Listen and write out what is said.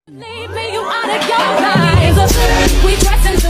Leave me, you out of your mind. We dressing